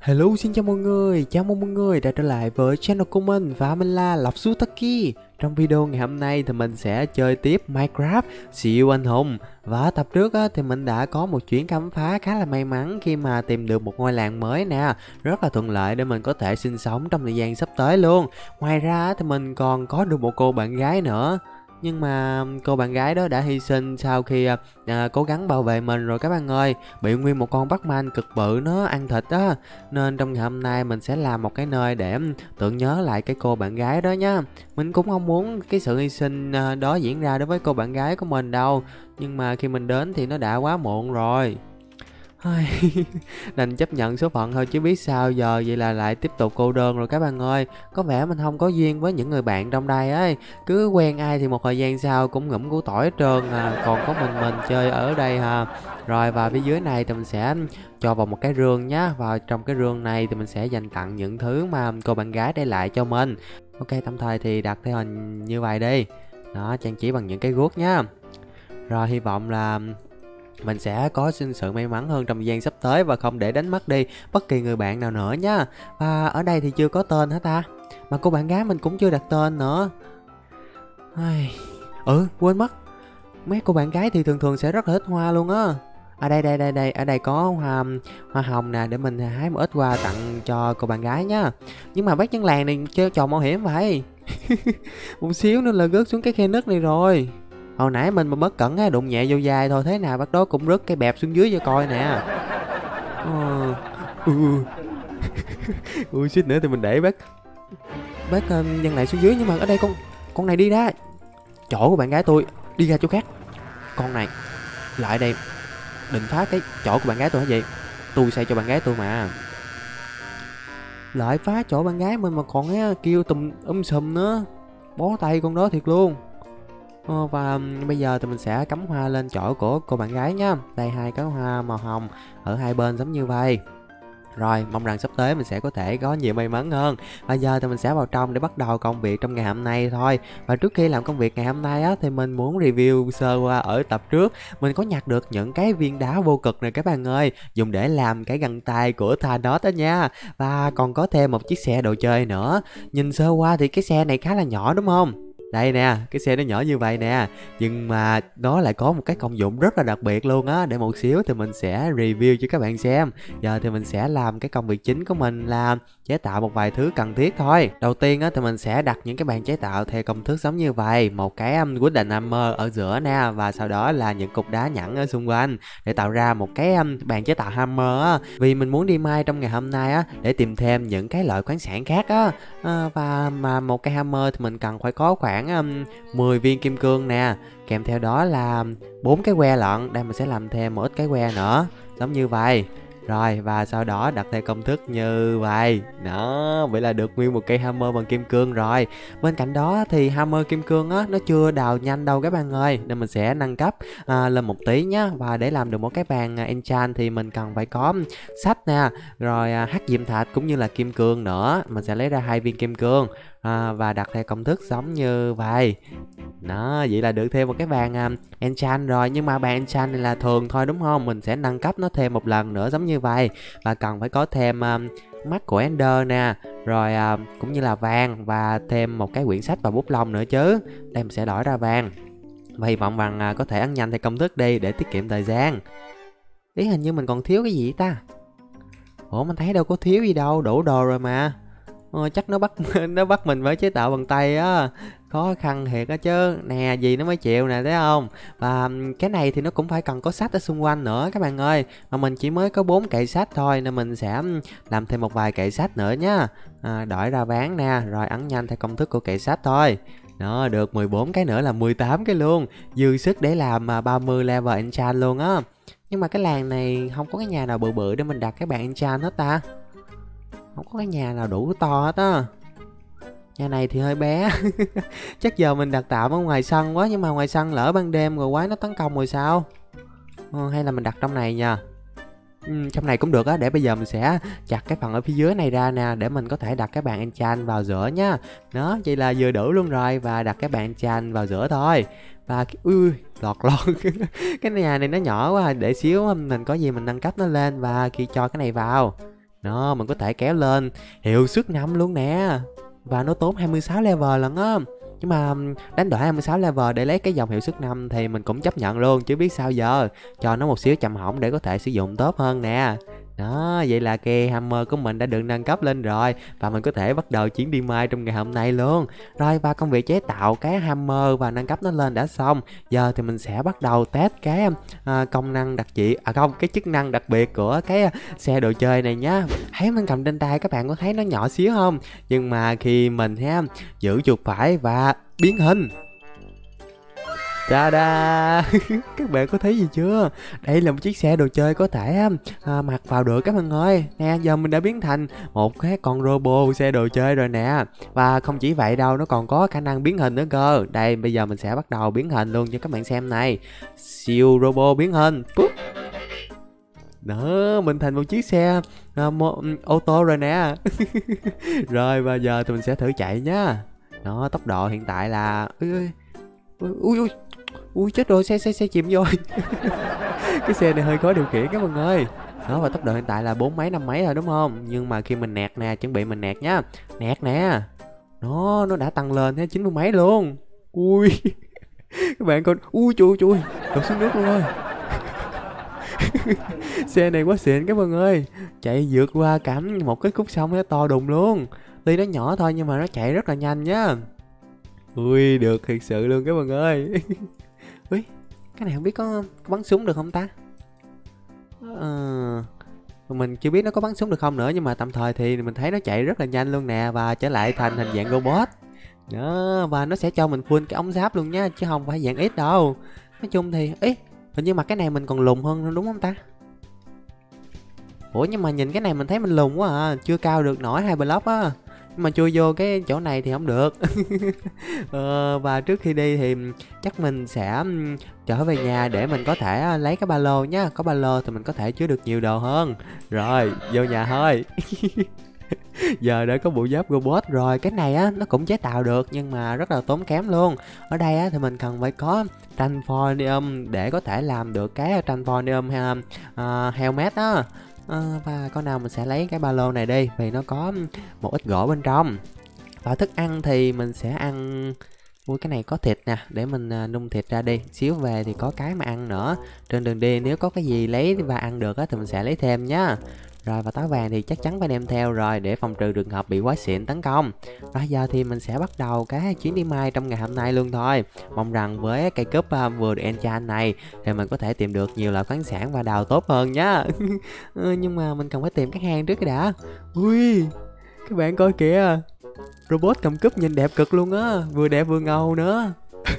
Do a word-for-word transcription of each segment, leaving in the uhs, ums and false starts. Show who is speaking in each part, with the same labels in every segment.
Speaker 1: Hello, xin chào mọi người, chào mừng mọi người đã trở lại với channel của mình và mình là Lộc Sutaki. Trong video ngày hôm nay thì mình sẽ chơi tiếp Minecraft siêu anh hùng. Và tập trước á, thì mình đã có một chuyến khám phá khá là may mắn khi mà tìm được một ngôi làng mới nè. Rất là thuận lợi để mình có thể sinh sống trong thời gian sắp tới luôn. Ngoài ra thì mình còn có được một cô bạn gái nữa. Nhưng mà cô bạn gái đó đã hy sinh sau khi à, à, cố gắng bảo vệ mình rồi các bạn ơi. Bị nguyên một con bắt man cực bự nó ăn thịt á. Nên trong ngày hôm nay mình sẽ làm một cái nơi để tưởng nhớ lại cái cô bạn gái đó nhá. Mình cũng không muốn cái sự hy sinh à, đó diễn ra đối với cô bạn gái của mình đâu. Nhưng mà khi mình đến thì nó đã quá muộn rồi. Đành chấp nhận số phận thôi chứ biết sao giờ. Vậy là lại tiếp tục cô đơn rồi các bạn ơi. Có vẻ mình không có duyên với những người bạn trong đây ấy. Cứ quen ai thì một thời gian sau cũng ngủm củ tỏi hết trơn à. Còn có mình mình chơi ở đây ha. Rồi và phía dưới này thì mình sẽ cho vào một cái rương nhá. Và trong cái rương này thì mình sẽ dành tặng những thứ mà cô bạn gái để lại cho mình. Ok, tạm thời thì đặt theo hình như vậy đi. Đó, trang trí bằng những cái guốc nhá. Rồi hy vọng là mình sẽ có sinh sự may mắn hơn trong thời gian sắp tới và không để đánh mất đi bất kỳ người bạn nào nữa nhá. Và ở đây thì chưa có tên hả ta? Mà cô bạn gái mình cũng chưa đặt tên nữa. Ừ, quên mất. Mấy cô bạn gái thì thường thường sẽ rất là thích hoa luôn á. Ở đây đây đây đây, ở đây có hoa hoa hồng nè, để mình hái một ít hoa tặng cho cô bạn gái nhá. Nhưng mà bác dân làng này chơi trò mạo hiểm vậy. Một xíu nữa là rớt xuống cái khe nứt này rồi. Hồi nãy mình mà bất cẩn á, đụng nhẹ vô vai thôi, thế nào bác đó cũng rớt cái bẹp xuống dưới cho coi nè. Ờ, ừ. Ui suýt nữa thì mình để bác bác uh, nhân lại xuống dưới. Nhưng mà ở đây con con này đi ra chỗ của bạn gái tôi, đi ra chỗ khác. Con này lại đây định phá cái chỗ của bạn gái tôi hả vậy? Tôi xây cho bạn gái tôi mà. Lại phá chỗ bạn gái mình mà còn á, kêu tùm um sùm nữa. Bó tay con đó thiệt luôn. Ờ, và bây giờ thì mình sẽ cắm hoa lên chỗ của cô bạn gái nhá. Đây hai cái hoa màu hồng ở hai bên giống như vậy. Rồi, mong rằng sắp tới mình sẽ có thể có nhiều may mắn hơn. Bây giờ thì mình sẽ vào trong để bắt đầu công việc trong ngày hôm nay thôi. Và trước khi làm công việc ngày hôm nay á, thì mình muốn review sơ qua ở tập trước. Mình có nhặt được những cái viên đá vô cực này các bạn ơi, dùng để làm cái găng tay của Thanos đó nha. Và còn có thêm một chiếc xe đồ chơi nữa. Nhìn sơ qua thì cái xe này khá là nhỏ đúng không? Đây nè, cái xe nó nhỏ như vậy nè. Nhưng mà nó lại có một cái công dụng rất là đặc biệt luôn á. Để một xíu thì mình sẽ review cho các bạn xem. Giờ thì mình sẽ làm cái công việc chính của mình là chế tạo một vài thứ cần thiết thôi. Đầu tiên á thì mình sẽ đặt những cái bàn chế tạo theo công thức giống như vậy. Một cái um, wooden hammer ở giữa nè. Và sau đó là những cục đá nhẵn ở xung quanh để tạo ra một cái um, bàn chế tạo hammer á. Vì mình muốn đi mine trong ngày hôm nay á, để tìm thêm những cái loại khoáng sản khác á. à, Và mà một cái hammer thì mình cần phải có khoảng um, mười viên kim cương nè. Kèm theo đó là bốn cái que lận. Đây mình sẽ làm thêm một ít cái que nữa giống như vậy. Rồi và sau đó đặt theo công thức như vậy. Đó, vậy là được nguyên một cây hammer bằng kim cương rồi. Bên cạnh đó thì hammer kim cương á, nó chưa đào nhanh đâu các bạn ơi. Nên mình sẽ nâng cấp à, lên một tí nhá. Và để làm được một cái bàn à, enchant thì mình cần phải có sắt nè. Rồi à, hắc diệm thạch cũng như là kim cương nữa. Mình sẽ lấy ra hai viên kim cương à, và đặt theo công thức giống như vậy. Đó, vậy là được thêm một cái bàn um, enchant rồi. Nhưng mà bàn enchant này là thường thôi đúng không? Mình sẽ nâng cấp nó thêm một lần nữa giống như vậy. Và cần phải có thêm um, mắt của Ender nè. Rồi uh, cũng như là vàng. Và thêm một cái quyển sách và bút lông nữa chứ. Đây mình sẽ đổi ra vàng. Và hy vọng rằng uh, có thể ăn nhanh theo công thức đi để tiết kiệm thời gian. Ý hình như mình còn thiếu cái gì ta? Ủa mình thấy đâu có thiếu gì đâu, đủ đồ rồi mà. Ờ, chắc nó bắt nó bắt mình phải chế tạo bằng tay á. Khó khăn thiệt á chứ. Nè, gì nó mới chịu nè, thấy không? Và cái này thì nó cũng phải cần có sách ở xung quanh nữa các bạn ơi. Mà mình chỉ mới có bốn kệ sách thôi nên mình sẽ làm thêm một vài kệ sách nữa nhá. À, đổi ra bán nè, rồi ấn nhanh theo công thức của kệ sách thôi. Đó, được mười bốn cái nữa là mười tám cái luôn. Dư sức để làm ba mươi level enchant luôn á. Nhưng mà cái làng này không có cái nhà nào bự bự để mình đặt cái bàn enchant hết ta. Không có cái nhà nào đủ to hết á. Nhà này thì hơi bé. Chắc giờ mình đặt tạm ở ngoài sân quá. Nhưng mà ngoài sân lỡ ban đêm rồi quái nó tấn công rồi sao? ờ, Hay là mình đặt trong này nha. ừ, Trong này cũng được á. Để bây giờ mình sẽ chặt cái phần ở phía dưới này ra nè. Để mình có thể đặt cái bàn enchant vào giữa nhá. Đó, vậy là vừa đủ luôn rồi. Và đặt cái bàn enchant vào giữa thôi. Và ui lọt lọt. Cái nhà này nó nhỏ quá. Để xíu mình có gì mình nâng cấp nó lên. Và khi cho cái này vào. Đó, mình có thể kéo lên hiệu suất năm luôn nè. Và nó tốn hai mươi sáu level lận á. Nhưng mà đánh đổi hai mươi sáu level để lấy cái dòng hiệu suất năm thì mình cũng chấp nhận luôn, chứ biết sao giờ. Cho nó một xíu chậm hỏng để có thể sử dụng tốt hơn nè. Đó, vậy là cái hammer của mình đã được nâng cấp lên rồi. Và mình có thể bắt đầu chuyến đi mai trong ngày hôm nay luôn. Rồi, và công việc chế tạo cái hammer và nâng cấp nó lên đã xong. Giờ thì mình sẽ bắt đầu test cái à, công năng đặc dị À không, cái chức năng đặc biệt của cái xe đồ chơi này nhá. Thấy mình cầm trên tay các bạn có thấy nó nhỏ xíu không? Nhưng mà khi mình ha giữ chuột phải và biến hình, ta-da! Các bạn có thấy gì chưa? Đây là một chiếc xe đồ chơi có thể à, mặc vào được các bạn ơi. Nè, giờ mình đã biến thành một cái con robot xe đồ chơi rồi nè. Và không chỉ vậy đâu, nó còn có khả năng biến hình nữa cơ. Đây, bây giờ mình sẽ bắt đầu biến hình luôn cho các bạn xem này. Siêu robot biến hình. Púp. Đó, mình thành một chiếc xe à, mô, ô tô rồi nè. Rồi, và giờ thì mình sẽ thử chạy nhá. Đó, tốc độ hiện tại là ui ui ui ui, ui chết rồi, xe xe xe chìm rồi. Cái xe này hơi khó điều khiển các bạn ơi. Đó, và tốc độ hiện tại là bốn mấy năm mấy rồi đúng không? Nhưng mà khi mình nẹt nè, chuẩn bị mình nẹt nhá. Nẹt nè. Nó nó đã tăng lên thế chín mươi mấy luôn. Ui. Các bạn coi, ui chui chui, đổ xuống nước luôn rồi. Xe này quá xịn các bạn ơi. Chạy vượt qua cả một cái khúc sông nó to đùng luôn. Tuy nó nhỏ thôi nhưng mà nó chạy rất là nhanh nhá. Ui, được thiệt sự luôn các bạn ơi. Ui, cái này không biết có, có bắn súng được không ta? Ờ, mình chưa biết nó có bắn súng được không nữa. Nhưng mà tạm thời thì mình thấy nó chạy rất là nhanh luôn nè. Và trở lại thành hình dạng robot. Đó, và nó sẽ cho mình full cái ống giáp luôn nha, chứ không phải dạng ít đâu. Nói chung thì, ý, hình như mà cái này mình còn lùn hơn đúng không ta? Ủa nhưng mà nhìn cái này mình thấy mình lùn quá à. Chưa cao được nổi hai block á. Nhưng mà chui vô cái chỗ này thì không được. ờ, Và trước khi đi thì chắc mình sẽ trở về nhà để mình có thể lấy cái ba lô nhá. Có ba lô thì mình có thể chứa được nhiều đồ hơn. Rồi, vô nhà thôi. Giờ đã có bộ giáp robot rồi. Cái này á nó cũng chế tạo được nhưng mà rất là tốn kém luôn. Ở đây á thì mình cần phải có Transformium để có thể làm được cái Transformium uh, helmet á. À, và con nào mình sẽ lấy cái ba lô này đi vì nó có một ít gỗ bên trong. Và thức ăn thì mình sẽ ăn. Ui, cái này có thịt nè, để mình uh, nung thịt ra đi. Xíu về thì có cái mà ăn nữa. Trên đường đi nếu có cái gì lấy và ăn được á thì mình sẽ lấy thêm nhá. Rồi, và táo vàng thì chắc chắn phải đem theo rồi để phòng trừ trường hợp bị quái xịn tấn công. Rồi giờ thì mình sẽ bắt đầu cái chuyến đi mai trong ngày hôm nay luôn thôi. Mong rằng với cây cúp uh, vừa được enchant này thì mình có thể tìm được nhiều loại khoáng sản và đào tốt hơn nhá. ừ, Nhưng mà mình cần phải tìm cái hang trước cái đã. Ui, các bạn coi kìa. Robot cầm cúp nhìn đẹp cực luôn á. Vừa đẹp vừa ngầu nữa.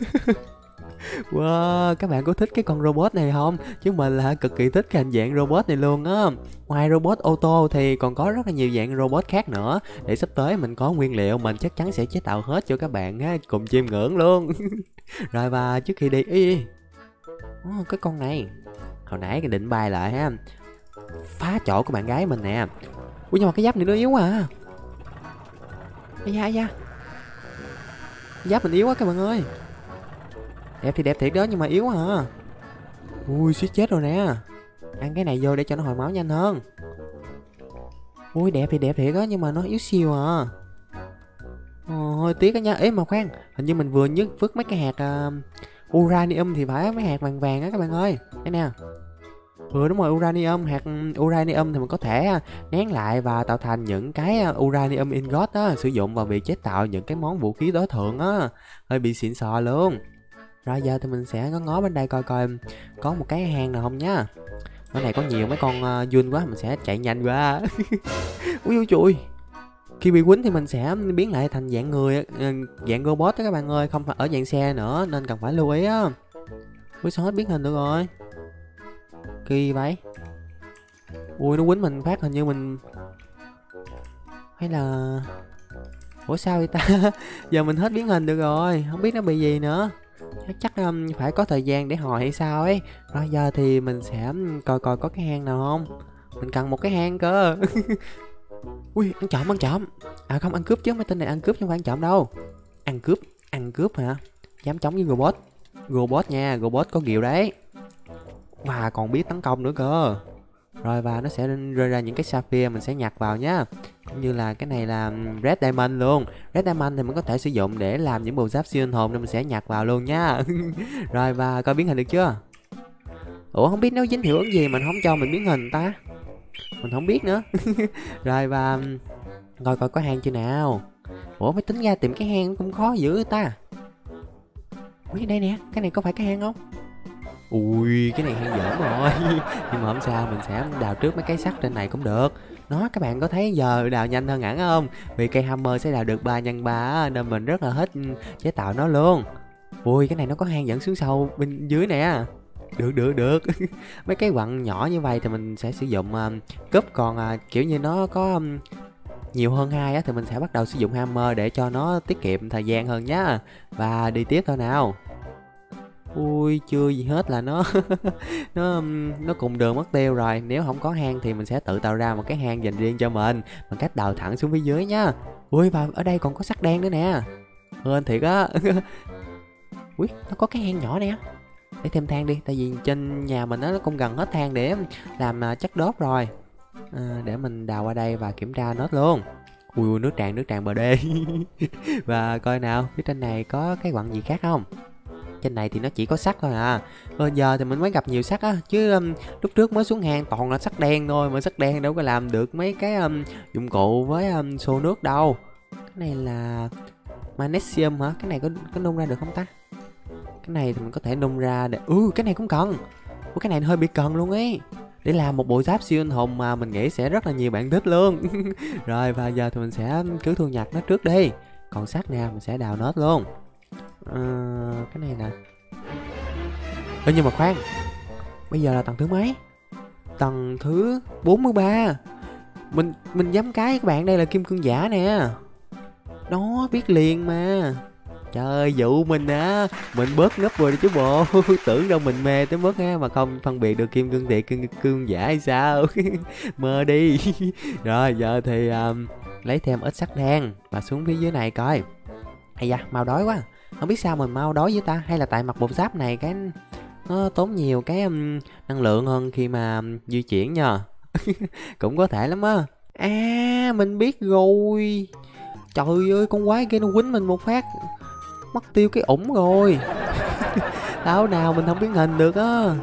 Speaker 1: Wow, các bạn có thích cái con robot này không? Chứ mình là cực kỳ thích cái hình dạng robot này luôn á. Ngoài robot ô tô thì còn có rất là nhiều dạng robot khác nữa. Để sắp tới mình có nguyên liệu mình chắc chắn sẽ chế tạo hết cho các bạn á, cùng chiêm ngưỡng luôn. Rồi, và trước khi đi ý, oh, cái con này hồi nãy cái định bay lại ha, phá chỗ của bạn gái mình nè. Ui, nhưng mà cái giáp này nó yếu à. Ây da, ây da, giáp mình yếu quá các bạn ơi. Đẹp thì đẹp thiệt đó nhưng mà yếu à. Ui, suýt chết rồi nè. Ăn cái này vô để cho nó hồi máu nhanh hơn. Ui, đẹp thì đẹp thiệt á nhưng mà nó yếu siêu à. Ồ, hơi tiếc á nha. Ê mà khoan, hình như mình vừa nhấc vứt mấy cái hạt uh, uranium thì phải, mấy hạt vàng vàng á các bạn ơi. Đây nè. Ừ đúng rồi, uranium. Hạt uranium thì mình có thể nén lại và tạo thành những cái uranium ingot á, sử dụng vào việc chế tạo những cái món vũ khí tối thượng á. Hơi bị xịn sò luôn. Rồi giờ thì mình sẽ ngó ngó bên đây coi coi có một cái hang nào không nhá. Ở này có nhiều mấy con uh, Jun quá, mình sẽ chạy nhanh qua. Ui ui trời. Khi bị quýnh thì mình sẽ biến lại thành dạng người, dạng robot đó các bạn ơi, không phải ở dạng xe nữa nên cần phải lưu ý á. Ui sao hết biến hình được rồi. Kỳ vậy. Ui nó quýnh mình phát hình như mình hay là ủa sao vậy ta. Giờ mình hết biến hình được rồi, không biết nó bị gì nữa. Chắc chắc um, phải có thời gian để hồi hay sao ấy. Rồi giờ thì mình sẽ coi coi có cái hang nào không. Mình cần một cái hang cơ. Ui, ăn trộm, ăn trộm. À không, ăn cướp chứ, mấy tên này ăn cướp chứ không phải ăn trộm đâu. Ăn cướp, ăn cướp hả? Dám chống với robot. Robot nha, robot có ghiệu đấy. Và còn biết tấn công nữa cơ. Rồi và nó sẽ rơi ra những cái sapphire, mình sẽ nhặt vào nhá. Cũng như là cái này là red diamond luôn. Red diamond thì mình có thể sử dụng để làm những bộ giáp siêu anh hồn, nên mình sẽ nhặt vào luôn nhá. Rồi và coi biến hình được chưa? Ủa không biết nếu dính hiệu ứng gì mình không cho mình biến hình ta? Mình không biết nữa. Rồi và coi coi có hang chưa nào. Ủa mới tính ra tìm cái hang cũng khó dữ ta. Ui đây nè, cái này có phải cái hang không? Ui cái này hang dởm rồi. Nhưng mà không sao, mình sẽ đào trước mấy cái sắt trên này cũng được. Nó các bạn có thấy giờ đào nhanh hơn hẳn không? Vì cây hammer sẽ đào được ba nhân ba nên mình rất là thích chế tạo nó luôn. Ui cái này nó có hang dẫn xuống sâu bên dưới nè. Được được được. Mấy cái quặng nhỏ như vậy thì mình sẽ sử dụng uh, cúp, còn uh, kiểu như nó có um, nhiều hơn hai á thì mình sẽ bắt đầu sử dụng hammer để cho nó tiết kiệm thời gian hơn nhá. Và đi tiếp thôi nào. Ui chưa gì hết là nó nó nó cùng đường mất tiêu rồi. Nếu không có hang thì mình sẽ tự tạo ra một cái hang dành riêng cho mình bằng cách đào thẳng xuống phía dưới nhá. Ui và ở đây còn có sắt đen nữa nè. Hên thiệt á. Ui nó có cái hang nhỏ nè. Để thêm than đi, tại vì trên nhà mình nó cũng gần hết than để làm chất đốt rồi. À, để mình đào qua đây và kiểm tra nốt luôn. Ui nước tràn nước tràn bờ đê. Và coi nào phía trên này có cái quặng gì khác không. Trên này thì nó chỉ có sắt thôi à. Bây giờ thì mình mới gặp nhiều sắt á, chứ um, lúc trước mới xuống hang toàn là sắt đen thôi, mà sắt đen đâu có làm được mấy cái um, dụng cụ với um, xô nước đâu. Cái này là magnesium hả? Cái này có có nung ra được không ta? Cái này thì mình có thể nung ra để ừ cái này cũng cần. Ủa cái này hơi bị cần luôn ấy. Để làm một bộ giáp siêu anh hùng mà mình nghĩ sẽ rất là nhiều bạn thích luôn. Rồi và giờ thì mình sẽ cứ thu nhặt nó trước đi. Còn sắt nè mình sẽ đào nốt luôn. À, cái này nè. Ơ nhưng mà khoan. Bây giờ là tầng thứ mấy? Tầng thứ bốn mươi ba. Mình mình dám cái các bạn, đây là kim cương giả nè. Đó biết liền mà. Trời ơi dụ mình á. Mình bớt nấp rồi đi chứ bộ. Tưởng đâu mình mê tới mức á mà không phân biệt được kim cương thiệt kim cương giả hay sao. Mơ đi. Rồi giờ thì um, lấy thêm ít sắt đen và xuống phía dưới này coi. Ây da mau đói quá. Không biết sao mình mau đói với ta. Hay là tại mặc bộ giáp này cái nó tốn nhiều cái um, năng lượng hơn khi mà um, di chuyển nha. Cũng có thể lắm á. À mình biết rồi. Trời ơi con quái kia nó quýnh mình một phát mất tiêu cái ủng rồi. Đảo nào mình không biến hình được á.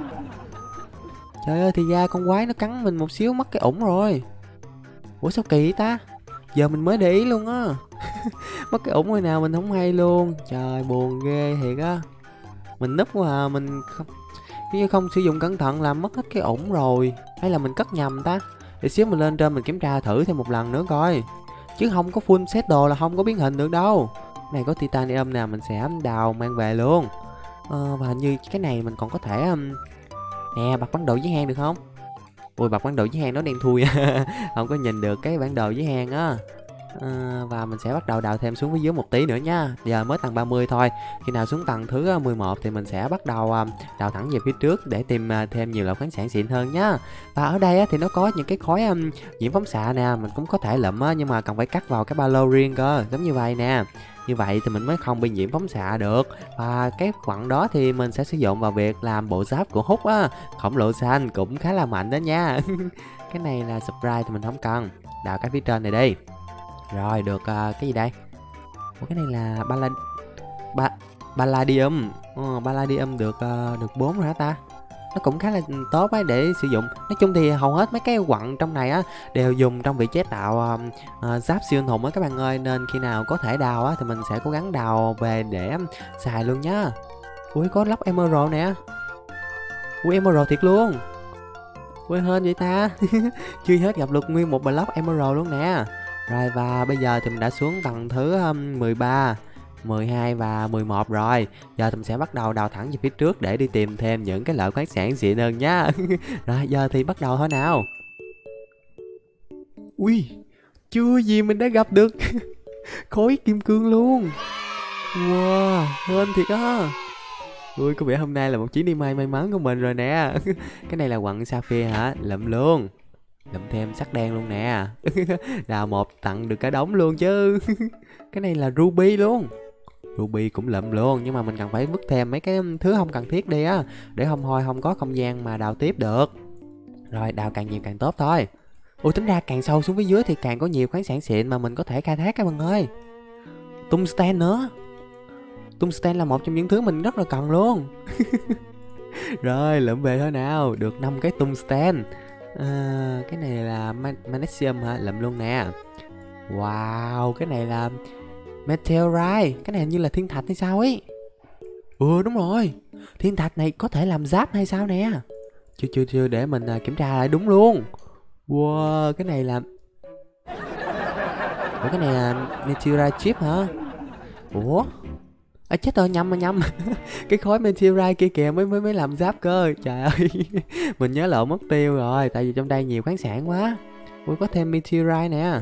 Speaker 1: Trời ơi thì ra con quái nó cắn mình một xíu mất cái ủng rồi. Ủa sao kỳ ta. Giờ mình mới để ý luôn á. Mất cái ủng hồi nào mình không hay luôn. Trời buồn ghê thiệt á. Mình núp quá à. Mình không như không sử dụng cẩn thận làm mất hết cái ủng rồi. Hay là mình cất nhầm ta. Để xíu mình lên trên mình kiểm tra thử thêm một lần nữa coi. Chứ không có full set đồ là không có biến hình được đâu. Này có titanium nè, mình sẽ đào mang về luôn. Ờ, và hình như cái này mình còn có thể um... nè bật bản đồ dưới hang được không? Ui bật bản đồ dưới hang nó đen thui. Không có nhìn được cái bản đồ dưới hang á. À, và mình sẽ bắt đầu đào thêm xuống phía dưới một tí nữa nha. Giờ mới tầng ba mươi thôi. Khi nào xuống tầng thứ mười một thì mình sẽ bắt đầu đào thẳng về phía trước để tìm thêm nhiều loại khoáng sản xịn hơn nhá. Và ở đây thì nó có những cái khối um, nhiễm phóng xạ nè, mình cũng có thể lụm á, nhưng mà cần phải cắt vào cái ba lô riêng cơ, giống như vậy nè. Như vậy thì mình mới không bị nhiễm phóng xạ được. Và cái quặng đó thì mình sẽ sử dụng vào việc làm bộ giáp của Hút á, khổng lồ xanh cũng khá là mạnh đó nha. Cái này là surprise thì mình không cần. Đào cái phía trên này đi. Rồi được uh, cái gì đây? Ủa, cái này là bala ba palladium. Ờ, palladium được uh, được bốn rồi hả ta? Nó cũng khá là tốt ấy để sử dụng. Nói chung thì hầu hết mấy cái quặng trong này á đều dùng trong việc chế tạo uh, uh, giáp siêu anh hùng á các bạn ơi, nên khi nào có thể đào á thì mình sẽ cố gắng đào về để xài luôn nhá. Ui có lóc emerald nè. Ui emerald thiệt luôn. Ui hên vậy ta. Chưa hết gặp được nguyên một block emerald luôn nè. Rồi và bây giờ thì mình đã xuống tầng thứ um, mười ba, mười hai và mười một rồi. Giờ thì mình sẽ bắt đầu đào thẳng về phía trước để đi tìm thêm những cái loại khoáng sản xịn hơn nhá. Rồi giờ thì bắt đầu thôi nào. Ui, chưa gì mình đã gặp được khối kim cương luôn. Wow, hên thiệt á. Ui, có vẻ hôm nay là một chuyến đi may may mắn của mình rồi nè. Cái này là quặng sapphire hả? Lụm luôn. Lụm thêm sắt đen luôn nè. Đào một tặng được cả đống luôn chứ. Cái này là ruby luôn. Ruby cũng lụm luôn, nhưng mà mình cần phải vứt thêm mấy cái thứ không cần thiết đi á, để không thôi không có không gian mà đào tiếp được. Rồi đào càng nhiều càng tốt thôi. Ủa tính ra càng sâu xuống phía dưới thì càng có nhiều khoáng sản xịn mà mình có thể khai thác các bạn ơi. Tungsten nữa. Tungsten là một trong những thứ mình rất là cần luôn. Rồi lượm về thôi nào. Được năm cái tungsten. à, Cái này là magnesium hả? Lượm luôn nè. Wow, cái này là meteorite. Cái này hình như là thiên thạch hay sao ấy. Ừ đúng rồi, thiên thạch này có thể làm giáp hay sao nè. Chưa chưa chưa để mình à, kiểm tra lại đúng luôn. Wow, cái này là Ủa cái này là meteorite chip hả? Ủa à, chết rồi, nhầm mà nhầm. Cái khối meteorite kia kìa mới mới mới làm giáp cơ. Trời ơi. Mình nhớ lộn mất tiêu rồi. Tại vì trong đây nhiều khoáng sản quá. Ui có thêm meteorite nè.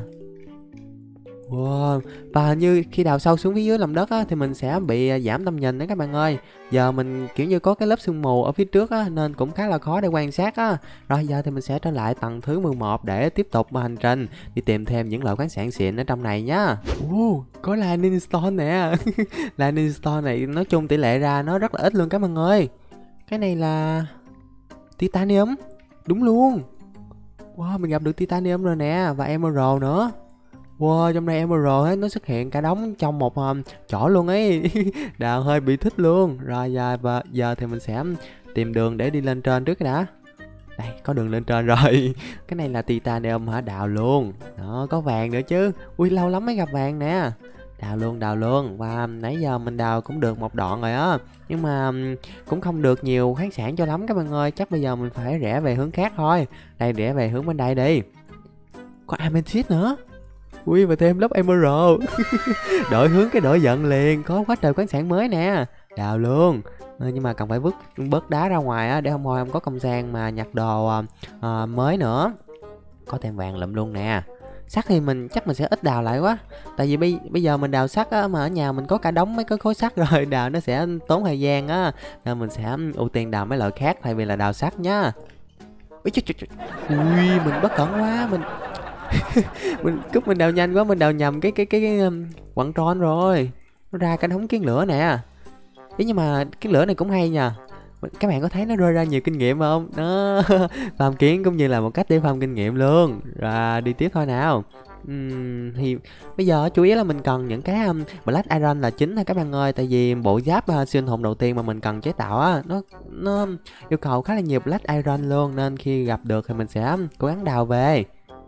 Speaker 1: Wow. Và hình như khi đào sâu xuống phía dưới lòng đất á, thì mình sẽ bị à, giảm tầm nhìn đấy các bạn ơi. Giờ mình kiểu như có cái lớp sương mù ở phía trước á, nên cũng khá là khó để quan sát á. Rồi giờ thì mình sẽ trở lại tầng thứ mười một để tiếp tục hành trình đi tìm thêm những loại khoáng sản xịn ở trong này nhá. Wow, có lightning stone nè. Lightning stone này nói chung tỷ lệ ra nó rất là ít luôn các bạn ơi. Cái này là titanium. Đúng luôn. Wow, mình gặp được titanium rồi nè. Và emerald nữa. Wow, trong đây emerald ấy, nó xuất hiện cả đống trong một um, chỗ luôn ấy. Đào hơi bị thích luôn. Rồi giờ, và giờ thì mình sẽ tìm đường để đi lên trên trước cái đã. Đây, có đường lên trên rồi. Cái này là titanium hả? Đào luôn. Đó, có vàng nữa chứ. Ui, lâu lắm mới gặp vàng nè. Đào luôn, đào luôn. Và nãy giờ mình đào cũng được một đoạn rồi á. Nhưng mà um, cũng không được nhiều khoáng sản cho lắm các bạn ơi. Chắc bây giờ mình phải rẽ về hướng khác thôi. Đây, rẽ về hướng bên đây đi. Có amethyst nữa. Ui và thêm lớp emerald. Đổi hướng cái đổi giận liền. Có quá trời khoáng sản mới nè. Đào luôn. À, nhưng mà cần phải vứt bớt đá ra ngoài á, để không thôi không có không gian mà nhặt đồ à, à, mới nữa. Có thêm vàng lụm luôn nè. Sắt thì mình chắc mình sẽ ít đào lại quá. Tại vì bây, bây giờ mình đào sắt á, mà ở nhà mình có cả đống mấy cái khối sắt rồi. Đào nó sẽ tốn thời gian á. Nên mình sẽ ưu tiên đào mấy loại khác thay vì là đào sắt nhá. Ui, trời, trời, trời. Ui mình bất cẩn quá. Mình mình cúp mình đào nhanh quá, mình đào nhầm cái cái cái, cái um, quặng tròn rồi. Nó ra cái đống kiến lửa nè. Ý nhưng mà kiến lửa này cũng hay nha. Các bạn có thấy nó rơi ra nhiều kinh nghiệm không? Đó. Farm kiến cũng như là một cách để farm kinh nghiệm luôn. Rồi đi tiếp thôi nào. Uhm, thì bây giờ chủ yếu là mình cần những cái um, Black Iron là chính thôi các bạn ơi. Tại vì bộ giáp uh, siêu anh hùng đầu tiên mà mình cần chế tạo á, nó nó yêu cầu khá là nhiều Black Iron luôn. Nên khi gặp được thì mình sẽ cố gắng đào về.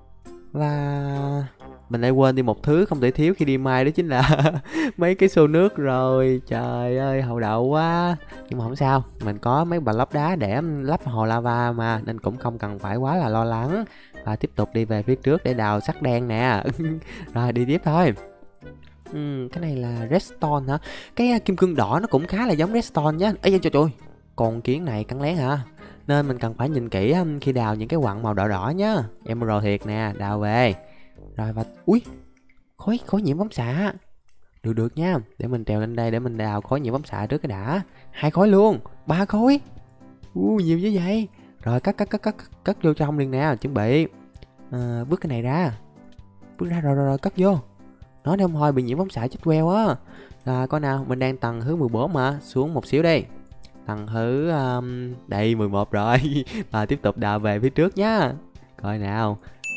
Speaker 1: Và mình lại quên đi một thứ không thể thiếu khi đi mine, đó chính là mấy cái xô nước rồi. Trời ơi hậu đậu quá. Nhưng mà không sao, mình có mấy bà lóc đá để lắp hồ lava mà, nên cũng không cần phải quá là lo lắng. Và tiếp tục đi về phía trước để đào sắt đen nè. Rồi đi tiếp thôi. uhm, Cái này là redstone hả? Cái uh, kim cương đỏ nó cũng khá là giống redstone nhá. Ây da trời trời, con kiến này cắn lén hả? Nên mình cần phải nhìn kỹ um, khi đào những cái quặng màu đỏ đỏ nhá. Emerald thiệt nè, đào về. Rồi và ui, khối khối nhiễm phóng xạ. Được được nha, để mình trèo lên đây để mình đào khối nhiễm phóng xạ trước cái đã. Hai khối luôn, ba khối. U nhiều như vậy. Rồi cắt cắt cắt cắt cắt vô trong liền nè, chuẩn bị. À, vứt cái này ra. Vứt ra rồi rồi, rồi cất vô. Nói để không thôi bị nhiễm phóng xạ chết queo á. Rồi coi nào, mình đang tầng thứ mười bốn mà, xuống một xíu đi. Tầng thứ um, đây mười một rồi. Và tiếp tục đào về phía trước nhá. Coi nào.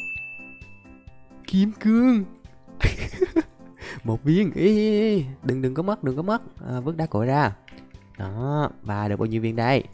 Speaker 1: Kim cương. Một viên. Ý, ý, ý. Đừng đừng có mất, đừng có mất. À, vứt đá cội ra. Đó, và được bao nhiêu viên đây?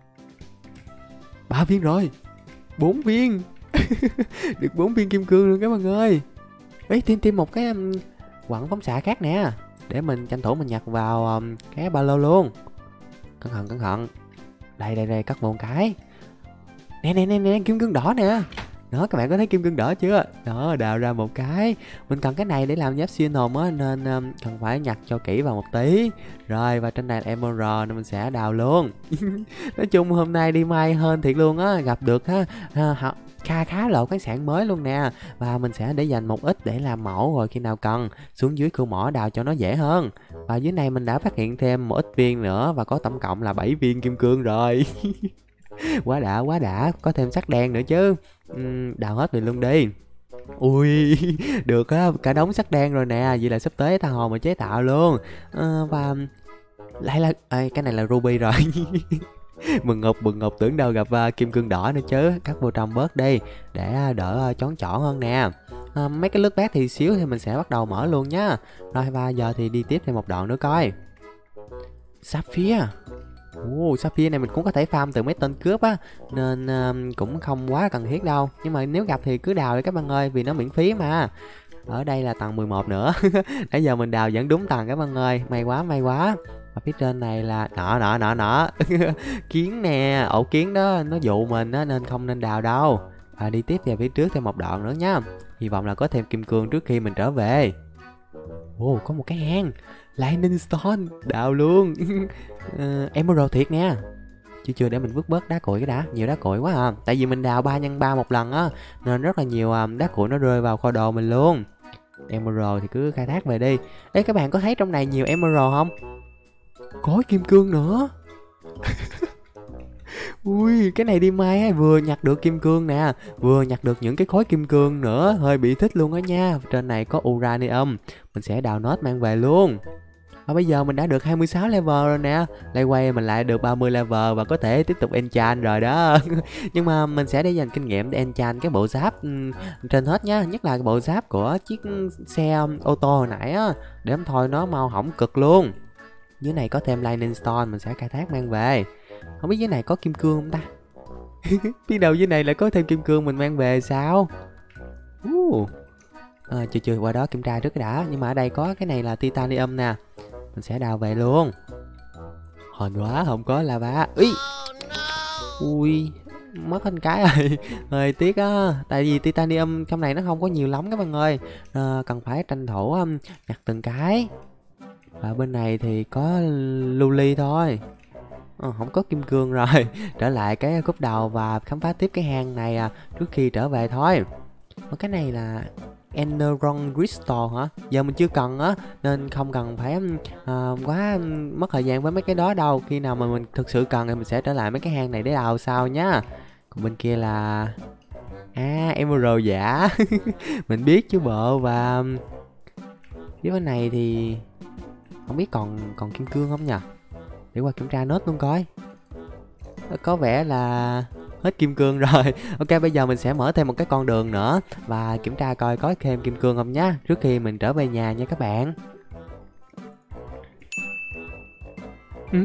Speaker 1: Ba viên rồi. Bốn viên. Được bốn viên kim cương luôn các bạn ơi. Ấy thêm thêm một cái um, quặng phóng xạ khác nè, để mình tranh thủ mình nhặt vào um, cái ba lô luôn. Cẩn thận cẩn thận. Đây đây đây, cắt một cái. Nè nè nè nè, kim cương đỏ nè. Đó, các bạn có thấy kim cương đỏ chưa? Đó, đào ra một cái. Mình cần cái này để làm giáp siêu hồn á, nên um, cần phải nhặt cho kỹ vào một tí. Rồi, và trên này là emerald nên mình sẽ đào luôn. Nói chung hôm nay đi may hơn thiệt luôn á, gặp được ha, ha kha khá lộ khoáng sản mới luôn nè. Và mình sẽ để dành một ít để làm mẫu, rồi khi nào cần xuống dưới khu mỏ đào cho nó dễ hơn. Và dưới này mình đã phát hiện thêm một ít viên nữa, và có tổng cộng là bảy viên kim cương rồi. Quá đã quá đã, có thêm sắt đen nữa chứ. uhm, Đào hết mình luôn đi. Ui, được á, cả đống sắt đen rồi nè. Vậy là sắp tới tha hồ mà chế tạo luôn. à, Và lại là à, cái này là ruby rồi. Mừng ngục, mừng ngục, tưởng đâu gặp uh, kim cương đỏ nữa chứ. Cắt vô trong bớt đi để uh, đỡ uh, chón chọn hơn nè. Uh, mấy cái lướt bát thì xíu thì mình sẽ bắt đầu mở luôn nhá. Rồi và giờ thì đi tiếp thêm một đoạn nữa coi. Sapphire. Ồ, Sapphire này mình cũng có thể farm từ mấy tên cướp á, nên uh, cũng không quá cần thiết đâu. Nhưng mà nếu gặp thì cứ đào đi các bạn ơi, vì nó miễn phí mà. Ở đây là tầng mười một nữa. Nãy giờ mình đào vẫn đúng tầng các bạn ơi. May quá, may quá. Và phía trên này là nọ nọ nọ nọ. Kiến nè, ổ kiến đó nó dụ mình á, nên không nên đào đâu. Và đi tiếp về phía trước thêm một đoạn nữa nha. Hy vọng là có thêm kim cương trước khi mình trở về. Ồ, có một cái hang Lightning Stone, đào luôn. uh, Emerald thiệt nè. Chưa chưa để mình vứt bớt đá cuội cái đã, nhiều đá cuội quá à. Tại vì mình đào ba nhân ba một lần á, nên rất là nhiều um, đá cuội nó rơi vào kho đồ mình luôn. Emerald thì cứ khai thác về đi. Ê, các bạn có thấy trong này nhiều Emerald không? Có kim cương nữa. Ui, cái này đi mai á, vừa nhặt được kim cương nè, vừa nhặt được những cái khối kim cương nữa, hơi bị thích luôn đó nha. Trên này có uranium, mình sẽ đào nốt mang về luôn. Và bây giờ mình đã được hai mươi sáu level rồi nè. Lại quay mình lại được ba mươi level và có thể tiếp tục enchant rồi đó. Nhưng mà mình sẽ để dành kinh nghiệm để enchant cái bộ giáp um, trên hết nhá. Nhất là cái bộ giáp của chiếc xe ô tô hồi nãy á, để không thôi nó mau hỏng cực luôn. Dưới này có thêm Lightning Stone, mình sẽ khai thác mang về. Không biết dưới này có kim cương không ta? Biết đâu dưới này lại có thêm kim cương mình mang về sao? uh. à, Chưa chưa qua đó kiểm tra trước cái đã. Nhưng mà ở đây có cái này là titanium nè, mình sẽ đào về luôn. Hên quá không có lava. Ý. Ui, mất hết cái rồi. Hơi tiếc á. Tại vì titanium trong này nó không có nhiều lắm các bạn ơi, à, cần phải tranh thủ um, nhặt từng cái. Và bên này thì có luli thôi. à, Không có kim cương rồi. Trở lại cái cúp đầu và khám phá tiếp cái hang này à, trước khi trở về thôi. Và cái này là Energon Crystal hả? Giờ mình chưa cần á, nên không cần phải uh, quá mất thời gian với mấy cái đó đâu. Khi nào mà mình thực sự cần thì mình sẽ trở lại mấy cái hang này để đào sau nhá. Còn bên kia là à, Emerald giả. Mình biết chứ bộ. Và phía bên này thì không biết còn còn kim cương không nhỉ? Để qua kiểm tra nốt luôn coi. Có vẻ là hết kim cương rồi. Ok, bây giờ mình sẽ mở thêm một cái con đường nữa và kiểm tra coi có thêm kim cương không nhá, trước khi mình trở về nhà nha các bạn. Ừ?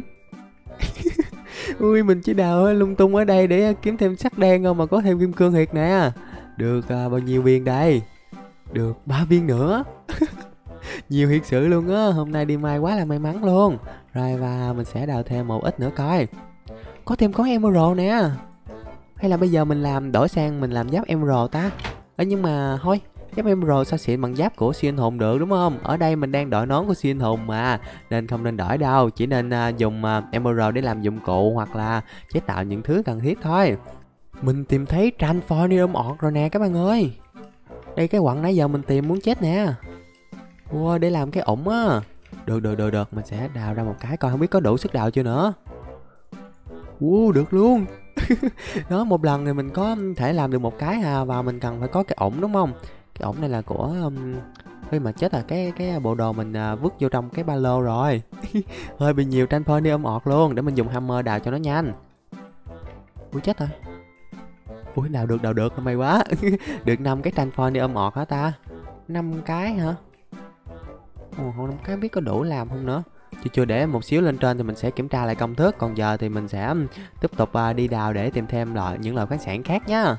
Speaker 1: Ui, mình chỉ đào lung tung ở đây để kiếm thêm sắt đen không mà có thêm kim cương thiệt nè. Được à, bao nhiêu viên đây? Được ba viên nữa. Nhiều thiệt sự luôn á, hôm nay đi mai quá là may mắn luôn. Rồi và mình sẽ đào thêm một ít nữa coi. Có thêm có Emerald nè. Hay là bây giờ mình làm đổi sang mình làm giáp Emerald ta? Ơ nhưng mà thôi, giáp Emerald sao xịn bằng giáp của siêu anh hùng được đúng không? Ở đây mình đang đội nón của siêu anh hùng mà, nên không nên đổi đâu. Chỉ nên uh, dùng uh, Emerald để làm dụng cụ hoặc là chế tạo những thứ cần thiết thôi. Mình tìm thấy Transformium Orc rồi nè các bạn ơi. Đây cái quặng nãy giờ mình tìm muốn chết nè. Wow, để làm cái ủng á. Được được được được, mình sẽ đào ra một cái coi không biết có đủ sức đào chưa nữa. Wow, được luôn. Đó, một lần thì mình có thể làm được một cái à, và mình cần phải có cái ủng đúng không? Cái ủng này là của um, khi mà chết là cái cái bộ đồ mình uh, vứt vô trong cái ba lô rồi. Hơi bị nhiều Transformium Orc luôn, để mình dùng hammer đào cho nó nhanh. Ui chết rồi. Ui đào được đào được, may quá. Được năm cái Transformium Orc hả ta? năm cái hả? Ồ, không cái biết có đủ làm không nữa. Chưa chưa để một xíu lên trên thì mình sẽ kiểm tra lại công thức. Còn giờ thì mình sẽ tiếp tục uh, đi đào để tìm thêm loại những loại khoáng sản khác nhá.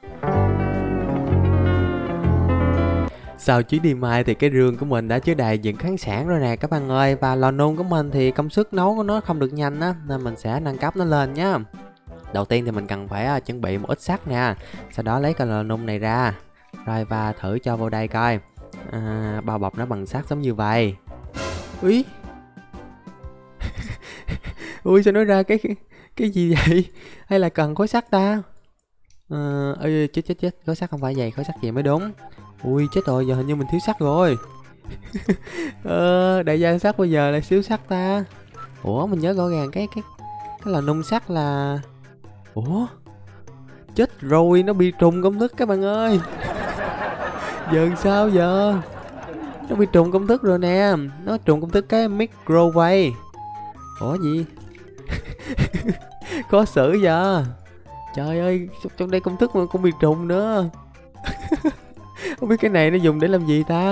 Speaker 1: Sau chuyến đi mai thì cái rương của mình đã chứa đầy những khoáng sản rồi nè các bạn ơi. Và lò nung của mình thì công suất nấu của nó không được nhanh á, nên mình sẽ nâng cấp nó lên nhá. Đầu tiên thì mình cần phải uh, chuẩn bị một ít sắt nè. Sau đó lấy cái lò nung này ra. Rồi và thử cho vào đây coi. À, bao bọc nó bằng sắt giống như vậy. Úi. Ui sao nó ra cái cái gì vậy? Hay là cần khối sắt ta? Ờ, ơi chết chết chết, khối sắt không phải vậy, khối sắt vậy mới đúng. Ui chết rồi, giờ hình như mình thiếu sắt rồi. Ờ, đại gia sắt bây giờ lại xíu sắt ta. Ủa mình nhớ rõ ràng cái cái cái là nung sắt là. Ủa? Chết rồi, nó bị trùng công thức các bạn ơi. Giờ sao giờ? Nó bị trùng công thức rồi nè. Nó trùng công thức cái microwave. Ủa gì? Khó xử giờ. Trời ơi, trong đây công thức mà cũng bị trùng nữa. Không biết cái này nó dùng để làm gì ta?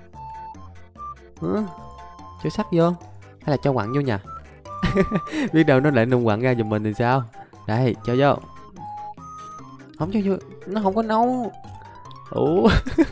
Speaker 1: Hả? Cho sắt vô hay là cho quặng vô nhỉ? Biết đâu nó lại nung quặng ra giùm mình thì sao? Đây, cho vô. Không cho vô, nó không có nấu. Ủa.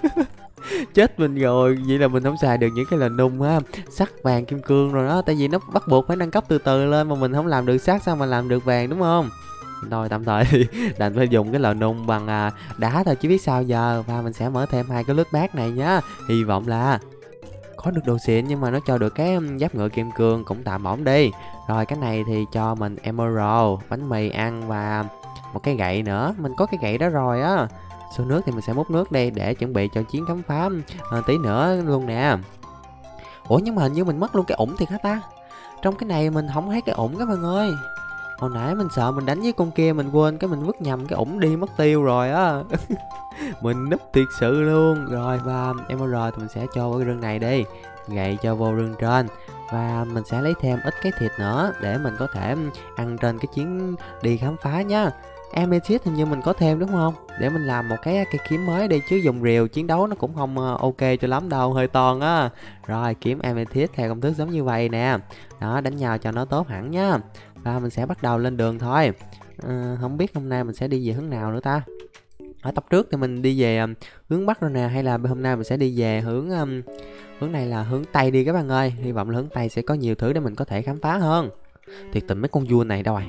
Speaker 1: Chết mình rồi, vậy là mình không xài được những cái lò nung ha, sắt vàng kim cương rồi đó, tại vì nó bắt buộc phải nâng cấp từ từ lên, mà mình không làm được sắt sao mà làm được vàng, đúng không? Thôi tạm thời thì đành phải dùng cái lò nung bằng à, đá thôi chứ biết sao giờ. Và mình sẽ mở thêm hai cái lướt bát này nhá, hy vọng là có được đồ xịn nhưng mà nó cho được cái giáp ngựa kim cương cũng tạm ổn đi. Rồi cái này thì cho mình emerald, bánh mì ăn và một cái gậy nữa, mình có cái gậy đó rồi á. Số nước thì mình sẽ múc nước đây để chuẩn bị cho chuyến khám phá à, tí nữa luôn nè. Ủa nhưng mà hình như mình mất luôn cái ủng thiệt hả ta? Trong cái này mình không thấy cái ủng các bạn ơi. Hồi nãy mình sợ mình đánh với con kia mình quên cái mình vứt nhầm cái ủng đi mất tiêu rồi á. Mình núp thiệt sự luôn. Rồi và emerald thì mình sẽ cho vào cái rương này đi, gậy cho vô rương trên. Và mình sẽ lấy thêm ít cái thịt nữa để mình có thể ăn trên cái chuyến đi khám phá nhá. Amethyst hình như mình có thêm đúng không? Để mình làm một cái cây kiếm mới đi, chứ dùng rìu chiến đấu nó cũng không ok cho lắm đâu, hơi toan á. Rồi kiếm Amethyst theo công thức giống như vậy nè. Đó, đánh nhau cho nó tốt hẳn nhá. Và mình sẽ bắt đầu lên đường thôi. à, Không biết hôm nay mình sẽ đi về hướng nào nữa ta. Ở tập trước thì mình đi về um, hướng Bắc rồi nè, hay là hôm nay mình sẽ đi về hướng um, hướng này là hướng Tây đi các bạn ơi. Hy vọng là hướng Tây sẽ có nhiều thứ để mình có thể khám phá hơn. Thiệt tình mấy con vua này đâu rồi?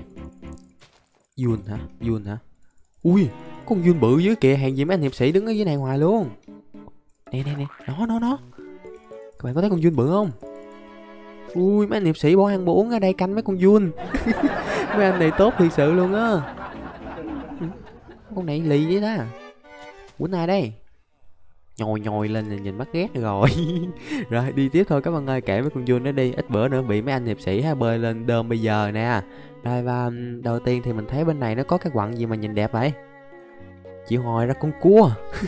Speaker 1: Yun hả? Yun hả? Ui, con Yun bự dưới kìa, hàng gì mấy anh hiệp sĩ đứng ở dưới này ngoài luôn. Nè nè nè, nó nó nó. Các bạn có thấy con Yun bự không? Ui, mấy anh hiệp sĩ bỏ ăn bỏ uống ở đây canh mấy con Yun. Mấy anh này tốt thiệt sự luôn á. Con này lì vậy ta. Quýnh ai đây? Nhồi nhồi lên là nhìn mắt ghét rồi. Rồi đi tiếp thôi các bạn ơi, kể với con Yun nó đi, ít bữa nữa bị mấy anh hiệp sĩ ha bơi lên đơm bây giờ nè. Rồi và đầu tiên thì mình thấy bên này nó có cái quặng gì mà nhìn đẹp vậy? Chị hồi ra con cua.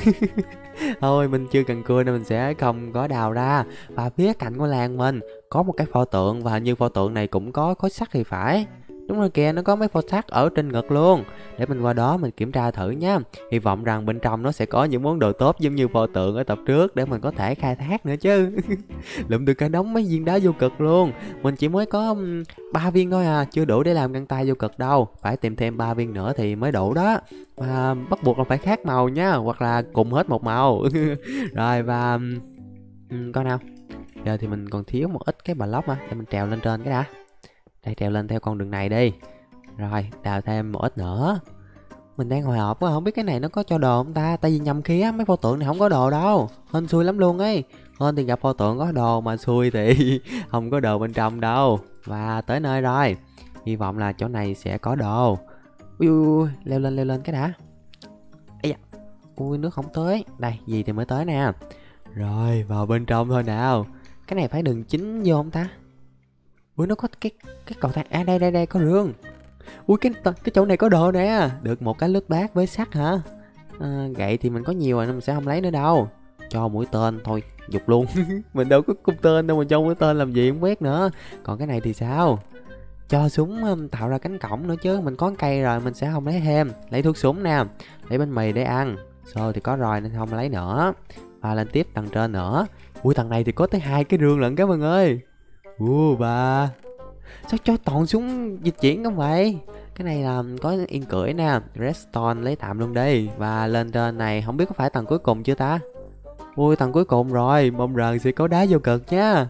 Speaker 1: Thôi mình chưa cần cua nên mình sẽ không có đào ra. Và phía cạnh của làng mình có một cái pho tượng, và hình như pho tượng này cũng có khối sắt thì phải. Đúng rồi kìa, nó có mấy pho sắt ở trên ngực luôn. Để mình qua đó mình kiểm tra thử nhá. Hy vọng rằng bên trong nó sẽ có những món đồ tốt giống như pho tượng ở tập trước để mình có thể khai thác nữa chứ. Lụm được cả đống mấy viên đá vô cực luôn. Mình chỉ mới có ba viên thôi à, chưa đủ để làm găng tay vô cực đâu. Phải tìm thêm ba viên nữa thì mới đủ đó. Và bắt buộc là phải khác màu nhá, hoặc là cùng hết một màu. Rồi và coi nào. Giờ thì mình còn thiếu một ít cái block mà, để mình trèo lên trên cái đã. Đây, trèo lên theo con đường này đi. Rồi, đào thêm một ít nữa. Mình đang hồi hộp quá, không biết cái này nó có cho đồ không ta. Tại vì nhầm khi á, mấy pho tượng này không có đồ đâu. Hên xui lắm luôn ấy. Hên thì gặp pho tượng có đồ, mà xui thì không có đồ bên trong đâu. Và tới nơi rồi. Hy vọng là chỗ này sẽ có đồ. Ui, ui, ui, leo lên, leo lên cái đã. Ây da. Ui, nước không tới. Đây, gì thì mới tới nè. Rồi, vào bên trong thôi nào. Cái này phải đường chính vô không ta? Ui, nó có cái cái cầu thang. À đây đây đây có rương. Ui, cái cái chỗ này có đồ nè. Được một cái lướt bát với sắt hả? À, gậy thì mình có nhiều rồi nên mình sẽ không lấy nữa đâu. Cho mũi tên thôi, dục luôn. Mình đâu có cung tên đâu mà cho mũi tên làm gì không biết nữa. Còn cái này thì sao? Cho súng um, tạo ra cánh cổng nữa chứ. Mình có cây rồi mình sẽ không lấy thêm. Lấy thuốc súng nè. Lấy bánh mì để ăn. Xô thì có rồi nên không lấy nữa. Và lên tiếp tầng trên nữa. Ui, tầng này thì có tới hai cái rương lận các bạn ơi. Ủa bà, sao cho toàn súng dịch chuyển không vậy? Cái này là có yên cưỡi nè. Redstone lấy tạm luôn đi. Và lên trên này không biết có phải tầng cuối cùng chưa ta? Ui, tầng cuối cùng rồi. Mong rằng sẽ có đá vô cực nha.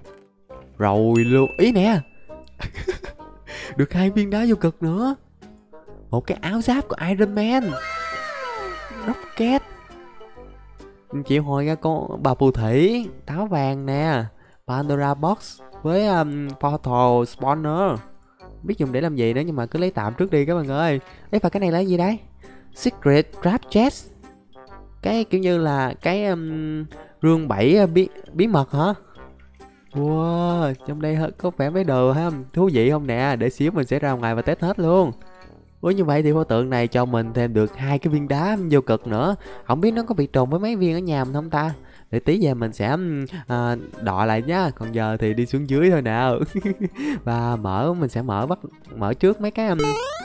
Speaker 1: Rồi luôn. Ý nè. Được hai viên đá vô cực nữa. Một cái áo giáp của Iron Man. Rocket. Chịu hồi ra con bà phù thủy. Táo vàng nè. Pandora Box với um, Portal Spawner. Biết dùng để làm gì nữa nhưng mà cứ lấy tạm trước đi các bạn ơi. Ấy và cái này là gì đấy? Secret Trap Chest. Cái kiểu như là cái um, rương bảy bí, bí mật hả? Wow, trong đây có vẻ mấy đồ ha, thú vị không nè. Để xíu mình sẽ ra ngoài và test hết luôn. Ủa như vậy thì pho tượng này cho mình thêm được hai cái viên đá vô cực nữa. Không biết nó có bị trùng với mấy viên ở nhà mình không ta? để tí về mình sẽ à, đọ lại nhá. Còn giờ thì đi xuống dưới thôi nào. Và mở mình sẽ mở bắt mở trước mấy cái um...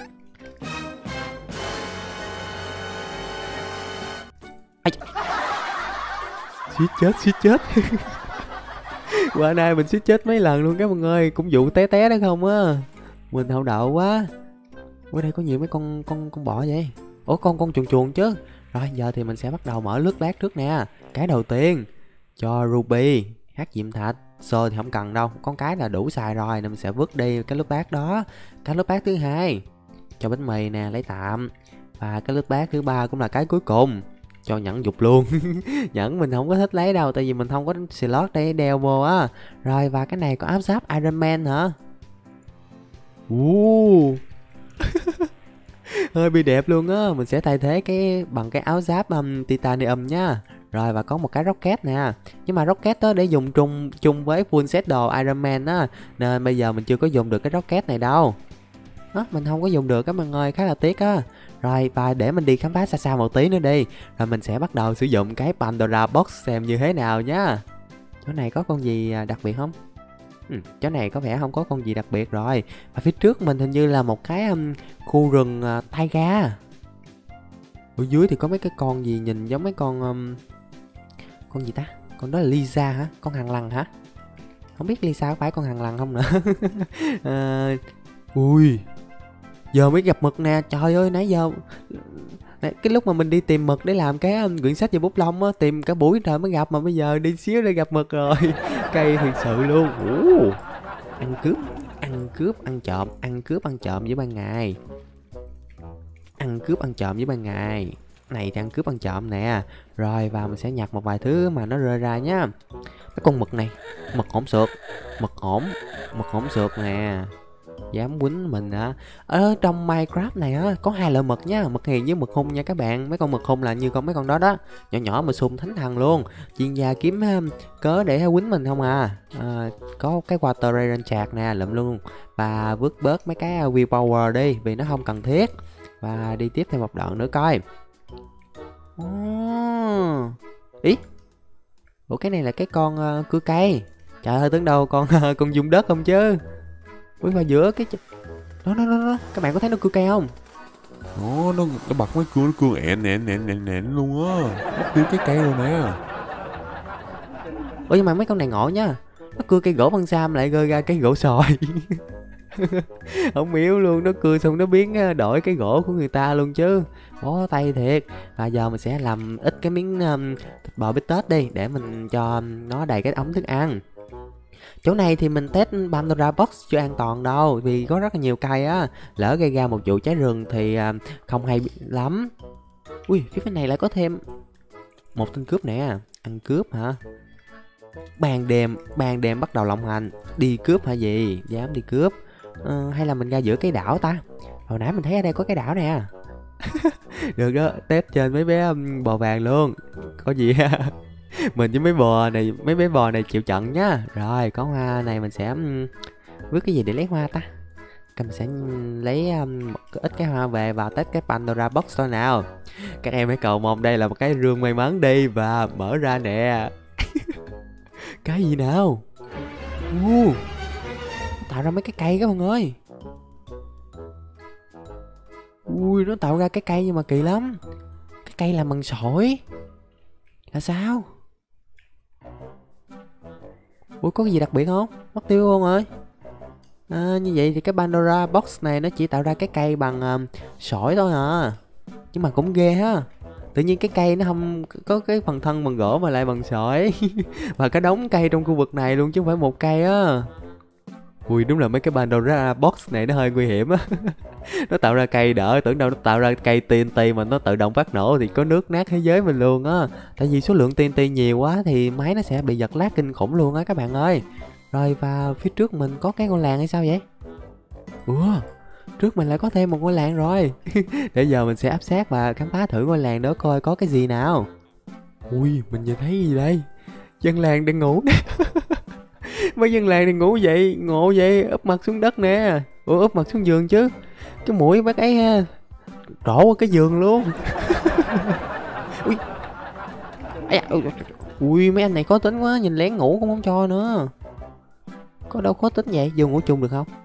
Speaker 1: Ai... suýt chết suýt chết. Qua nay mình suýt chết mấy lần luôn các bạn ơi, cũng vụ té té đó không á. Mình hậu đậu quá. Ở đây có nhiều mấy con con con bọ vậy. Ủa con con chuồn chuồn chứ. Rồi giờ thì mình sẽ bắt đầu mở lướt bát trước nè. Cái đầu tiên cho ruby, hắc diệm thạch. Xơ thì không cần đâu, con cái là đủ xài rồi nên mình sẽ vứt đi cái lướt bát đó. Cái lướt bát thứ hai cho bánh mì nè, lấy tạm. Và cái lướt bát thứ ba cũng là cái cuối cùng, cho nhẫn dục luôn. Nhẫn mình không có thích lấy đâu, tại vì mình không có slot để đeo vô á. Rồi và cái này có áo giáp Iron Man hả? uh. Hơi bị đẹp luôn á. Mình sẽ thay thế cái bằng cái áo giáp um, titanium nha. Rồi và có một cái rocket nè. Nhưng mà rocket đó để dùng chung chung với full set đồ Iron Man á, nên bây giờ mình chưa có dùng được cái rocket này đâu. Đó, mình không có dùng được các bạn ơi, khá là tiếc á. Rồi và để mình đi khám phá xa xa một tí nữa đi. Rồi mình sẽ bắt đầu sử dụng cái Pandora Box xem như thế nào nhá. Chỗ này có con gì đặc biệt không? Ừ, chỗ này có vẻ không có con gì đặc biệt rồi. Và phía trước mình hình như là một cái um, khu rừng uh, taiga. Ở dưới thì có mấy cái con gì nhìn giống mấy con um, con gì ta? Con đó là Lisa hả? Con hàng lằn hả? Không biết Lisa có phải con hàng lằn không nữa. à, ui, giờ mới gặp mực nè. Trời ơi, nãy giờ cái lúc mà mình đi tìm mực để làm cái um, quyển sách về bút lông á, tìm cả buổi trời mới gặp, mà bây giờ đi xíu để gặp mực rồi. Cây thiệt sự luôn. Ủa, ăn cướp, ăn cướp, ăn trộm, ăn cướp, ăn trộm với ban ngày. Ăn cướp, ăn trộm với ban ngày. Này thì ăn cướp, ăn trộm nè. Rồi và mình sẽ nhặt một vài thứ mà nó rơi ra nhá. Cái con mực này, mực hổn xược, mực hổn, mực hổn xược nè. Dám quýnh mình hả? Ở trong Minecraft này á có hai loại mực nhá, mực hiền với mực hung nha các bạn. Mấy con mực hung là như con mấy con đó đó, nhỏ nhỏ mà xung thánh thần luôn, chuyên gia kiếm um, cớ để quýnh mình không à. à có cái water ray chạc nè, lụm luôn. Và vứt bớt mấy cái willpower đi vì nó không cần thiết. Và đi tiếp thêm một đoạn nữa coi. oh. Ý, ủa cái này là cái con uh, cưa cây. Trời ơi, tưởng đâu con uh, con dung đất không chứ. Ui, vào giữa cái đó, đó đó đó, các bạn có thấy nó cưa cây không?
Speaker 2: Ồ, nó nó bật mấy cưa, nó cưa ẹn ẹn ẹn ẹn ẹn luôn á, mất tiêu cái cây rồi nè.
Speaker 1: Ủa nhưng mà mấy con này ngộ nha, nó cưa cây gỗ băng sam lại rơi ra cái gỗ sồi. Không yếu luôn, nó cưa xong nó biến đổi cái gỗ của người ta luôn chứ, bó tay thiệt. Và giờ mình sẽ làm ít cái miếng um, thịt bò bít tết đi để mình cho nó đầy cái ống thức ăn. Chỗ này thì mình test Pandora Box chưa an toàn đâu, vì có rất là nhiều cây á, lỡ gây ra một vụ cháy rừng thì uh, không hay lắm. Ui, phía bên này lại có thêm một tên cướp nè. Ăn cướp hả? Ban đêm, ban đêm bắt đầu lộng hành. Đi cướp hả gì? Dám đi cướp. uh, Hay là mình ra giữa cái đảo ta? Hồi nãy mình thấy ở đây có cái đảo nè. Được đó, test trên mấy bé um, bò vàng luôn. Có gì ha? Mình với mấy bò này, mấy bé bò này chịu trận nhá. Rồi có hoa này mình sẽ um, vứt cái gì để lấy hoa ta? Mình sẽ lấy um, một ít cái hoa về và test cái Pandora Box thôi nào. Các em hãy cầu mong đây là một cái rương may mắn đi. Và mở ra nè. Cái gì nào? uh, Tạo ra mấy cái cây các bạn ơi. Ui, nó tạo ra cái cây nhưng mà kỳ lắm. Cái cây làm bằng sỏi. Là sao? Ủa có cái gì đặc biệt không? Mất tiêu luôn rồi. À, như vậy thì cái Pandora Box này nó chỉ tạo ra cái cây bằng um, sỏi thôi à. Nhưng mà cũng ghê ha. Tự nhiên cái cây nó không có cái phần thân bằng gỗ mà lại bằng sỏi. Và cái đống cây trong khu vực này luôn chứ không phải một cây á. Ui, đúng là mấy cái Pandora Box này nó hơi nguy hiểm á. Nó tạo ra cây đỡ, tưởng đâu nó tạo ra cây tê en tê mà nó tự động phát nổ thì có nước nát thế giới mình luôn á. Tại vì số lượng tê en tê nhiều quá thì máy nó sẽ bị giật lag kinh khủng luôn á các bạn ơi. Rồi và phía trước mình có cái ngôi làng hay sao vậy? Ủa, trước mình lại có thêm một ngôi làng rồi. Để giờ mình sẽ áp sát và khám phá thử ngôi làng đó coi có cái gì nào. Ui, mình nhìn thấy gì đây? Dân làng đang ngủ nè. Mấy dân làng này ngủ vậy, ngộ vậy, úp mặt xuống đất nè. Ủa, úp mặt xuống giường chứ. Cái mũi bác ấy ha, đổ qua cái giường luôn. Ui. À, Ui mấy anh này khó tính quá, nhìn lén ngủ cũng không cho nữa. Có đâu khó tính vậy, vô ngủ chung được không?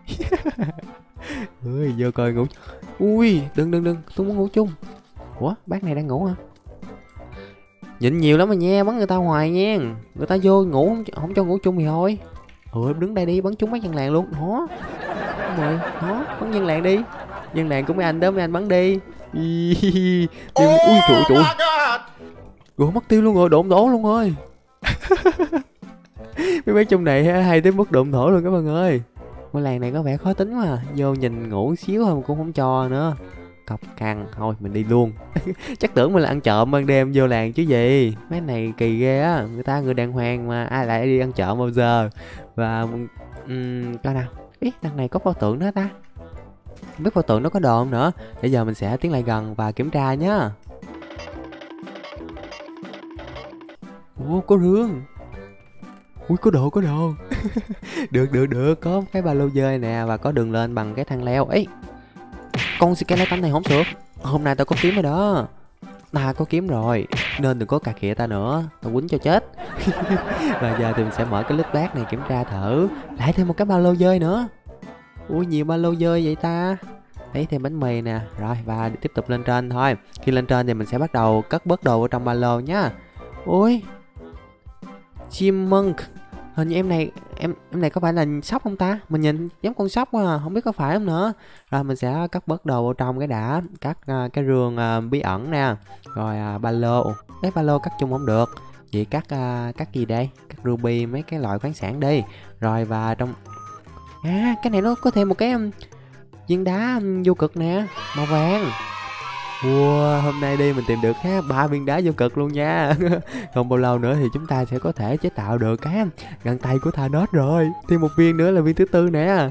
Speaker 1: Ui vô coi ngủ. Ui đừng đừng đừng, tôi muốn ngủ chung. Ủa bác này đang ngủ hả? Nhịn nhiều lắm mà nha, bắn người ta hoài nha. Người ta vô ngủ không, không cho ngủ chung thì thôi. Ừ em đứng đây đi, bắn trúng mấy dân làng luôn. Đó đúng rồi, đó bắn dân làng đi. Dân làng của mấy anh đó, mấy anh bắn đi. Ui trời trời. Rồi mất tiêu luôn rồi, độn đổ luôn rồi. Mấy bé trong này hay tới mức độn thổ luôn các bạn ơi. Ngôi làng này có vẻ khó tính mà, vô nhìn ngủ xíu thôi mà cũng không cho nữa. Cọc cằn, thôi mình đi luôn. Chắc tưởng mình là ăn trộm ban đêm vô làng chứ gì. Mấy này kỳ ghê á, người ta người đàng hoàng mà ai lại đi ăn trộm bao giờ. Và um, coi nào, ý đằng này có pho tượng đó ta, không biết pho tượng nó có đồ không nữa. Bây giờ mình sẽ tiến lại gần và kiểm tra nhá. Ủa có rương. Ui có đồ có đồ. Được được được, có cái ba lô dơi nè, và có đường lên bằng cái thang leo. Ấy con skeleton này không được, hôm nay tao có kiếm rồi đó. Ta có kiếm rồi nên đừng có cà khịa ta nữa, tao quýnh cho chết. Và giờ thì mình sẽ mở cái list bát này kiểm tra thử. Lại thêm một cái ba lô dơi nữa. Ui nhiều ba lô dơi vậy ta. Lấy thêm bánh mì nè. Rồi và tiếp tục lên trên thôi. Khi lên trên thì mình sẽ bắt đầu cất bớt đồ vào trong ba lô nhá. Ui chipmunk, hình như em này em em này có phải là sóc không ta? Mình nhìn giống con sóc quá à, không biết có phải không nữa. Rồi mình sẽ cất bớt đồ vào trong cái đã. Cắt uh, cái rương uh, bí ẩn nè. Rồi uh, ba lô. Cái ba lô cắt chung không được. Vậy cắt uh, cắt gì đây? Cắt ruby, mấy cái loại khoáng sản đi. Rồi và trong à cái này nó có thêm một cái um, viên đá um, vô cực nè, màu vàng. Wow, hôm nay đi mình tìm được ha ba viên đá vô cực luôn nha. Không bao lâu nữa thì chúng ta sẽ có thể chế tạo được cái găng tay của Thanos rồi. Thêm một viên nữa là viên thứ tư nè.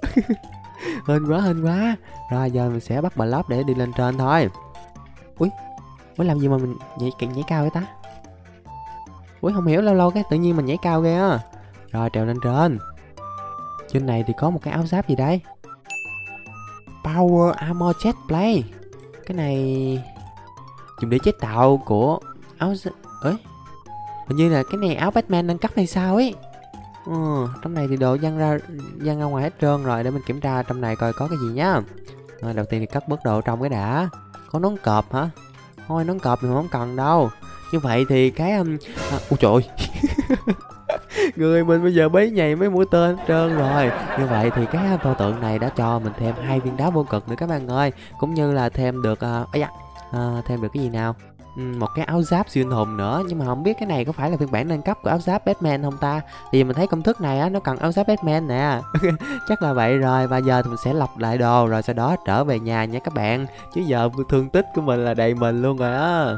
Speaker 1: Hên quá hên quá. Rồi giờ mình sẽ bắt block để đi lên trên thôi. Ui mới làm gì mà mình nhảy nhảy cao vậy ta? Ui không hiểu, lâu lâu cái tự nhiên mình nhảy cao ghê á. Rồi trèo lên trên. Trên này thì có một cái áo giáp gì đây? Power Armor Chest Plate. Cái này dùng để chế tạo của áo ấy, hình như là cái này áo Batman nâng cấp hay sao ấy. Ừ, trong này thì đồ văng ra văng ra ngoài hết trơn rồi. Để mình kiểm tra trong này coi có cái gì nhá. À, đầu tiên thì cất bớt đồ trong cái đã. Có nón cọp hả? Thôi nón cọp thì không cần đâu. Như vậy thì cái um... à, ui trời. Người mình bây giờ bấy nhầy mấy mũi tên hết trơn rồi. Như vậy thì cái pho tượng này đã cho mình thêm hai viên đá vô cực nữa các bạn ơi. Cũng như là thêm được uh, ấy da, uh, thêm được cái gì nào, uhm, một cái áo giáp siêu anh hùng nữa. Nhưng mà không biết cái này có phải là phiên bản nâng cấp của áo giáp Batman không ta. Thì mình thấy công thức này á, nó cần áo giáp Batman nè. Chắc là vậy rồi. Và giờ thì mình sẽ lọc lại đồ rồi sau đó trở về nhà nha các bạn. Chứ giờ thương tích của mình là đầy mình luôn rồi á.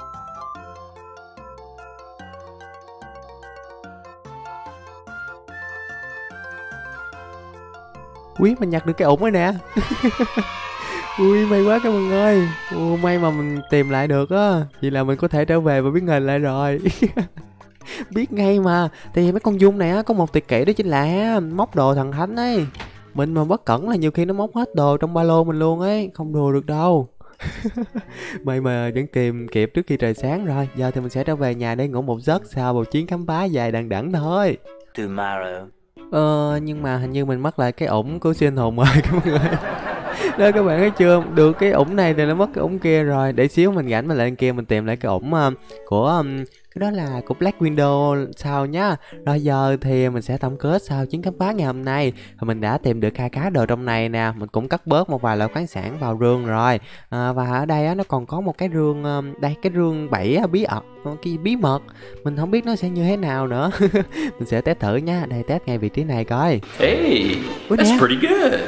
Speaker 1: Quý mình nhặt được cái ủng rồi nè. Ui may quá các bạn ơi. Ui, may mà mình tìm lại được á. Vậy là mình có thể trở về và biến hình lại rồi. Biết ngay mà. Thì mấy con Dung này á có một tuyệt kỹ đó chính là móc đồ thần thánh ấy. Mình mà bất cẩn là nhiều khi nó móc hết đồ trong ba lô mình luôn ấy. Không đùa được đâu. May mà vẫn tìm kịp trước khi trời sáng rồi. Giờ thì mình sẽ trở về nhà để ngủ một giấc sau một chuyến khám phá dài đằng đẵng thôi.
Speaker 3: Tomorrow.
Speaker 1: Ờ nhưng mà hình như mình mất lại cái ủng của siêu anh hùng rồi các bạn ơi. Đó các bạn thấy chưa, được cái ủng này thì nó mất cái ủng kia rồi. Để xíu mình rảnh mình lại kia mình tìm lại cái ủng uh, của um, cái đó là của Black Widow sau nhá. Rồi giờ thì mình sẽ tổng kết sau chuyến khám phá ngày hôm nay. Mình đã tìm được kha khá đồ trong này nè. Mình cũng cắt bớt một vài loại khoáng sản vào rương rồi. À, và ở đây á, nó còn có một cái rương um, đây cái rương bảy bí ẩn, cái bí mật. Mình không biết nó sẽ như thế nào nữa. Mình sẽ test thử nha. Đây test ngay vị trí này coi.
Speaker 3: Hey,
Speaker 1: Ui,
Speaker 3: that's
Speaker 1: nè.
Speaker 3: pretty good.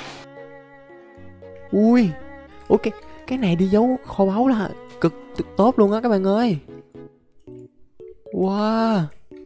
Speaker 1: Ui, ui cái cái này đi giấu kho báu là cực, cực tốt luôn á các bạn ơi. Wow.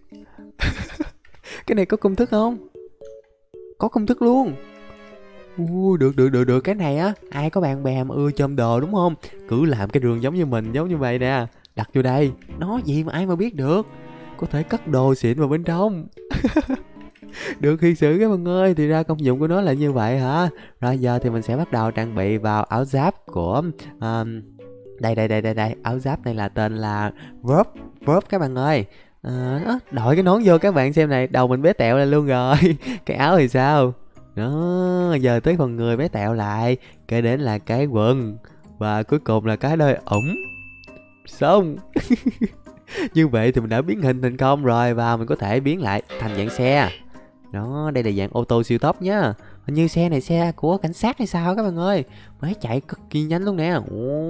Speaker 1: Cái này có công thức không? Có công thức luôn. Ui, được được được được cái này á, ai có bạn bè mà ưa chôm đồ đúng không? Cứ làm cái rương giống như mình, giống như vậy nè. Đặt vô đây, nó gì mà ai mà biết được. Có thể cất đồ xịn vào bên trong. Được thiệt sự các bạn ơi. Thì ra công dụng của nó là như vậy hả? Rồi giờ thì mình sẽ bắt đầu trang bị vào áo giáp của um, Đây đây đây đây đây, áo giáp này là tên là Verb, Verb các bạn ơi. À, đó, đội cái nón vô các bạn xem này, đầu mình bé tẹo lên luôn rồi. Cái áo thì sao? Đó, giờ tới phần người bé tẹo lại, kế đến là cái quần và cuối cùng là cái đôi ủng. Xong. Như vậy thì mình đã biến hình thành công rồi và mình có thể biến lại thành dạng xe. Đó, đây là dạng ô tô siêu tốc nhá. Hình như xe này xe của cảnh sát hay sao các bạn ơi. Máy chạy cực kỳ nhanh luôn nè.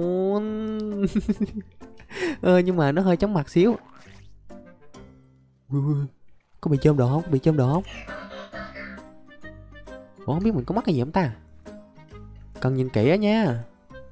Speaker 1: ờ, nhưng mà nó hơi chóng mặt xíu. Có bị chôm đồ không? Có bị chôm đồ không? Ủa, không biết mình có mắc cái gì không ta? Cần nhìn kỹ á nha.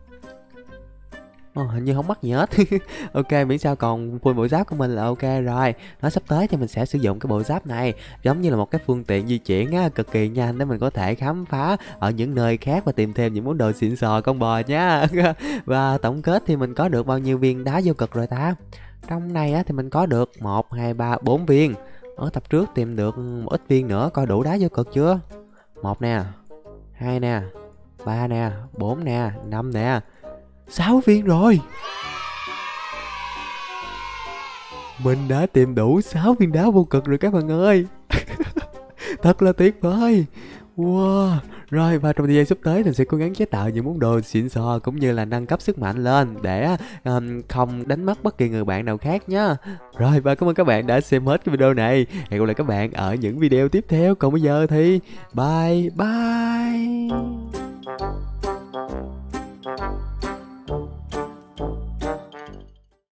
Speaker 1: Ồ, hình như không mắc gì hết. Ok, miễn sao còn full bộ giáp của mình là ok rồi. Nó sắp tới thì mình sẽ sử dụng cái bộ giáp này giống như là một cái phương tiện di chuyển á, cực kỳ nhanh để mình có thể khám phá ở những nơi khác và tìm thêm những món đồ xịn sò con bò nha. Và tổng kết thì mình có được bao nhiêu viên đá vô cực rồi ta? Trong này á thì mình có được một, hai, ba, bốn viên. Ở tập trước tìm được một ít viên nữa, coi đủ đá vô cực chưa? Một nè, hai nè, ba nè, bốn nè, năm nè, sáu viên rồi. Mình đã tìm đủ sáu viên đá vô cực rồi các bạn ơi. Thật là tuyệt vời. Wow. Rồi, và trong thời gian sắp tới mình sẽ cố gắng chế tạo những món đồ xịn sò cũng như là nâng cấp sức mạnh lên để um, không đánh mất bất kỳ người bạn nào khác nhá. Rồi, và cảm ơn các bạn đã xem hết cái video này. Hẹn gặp lại các bạn ở những video tiếp theo. Còn bây giờ thì bye bye.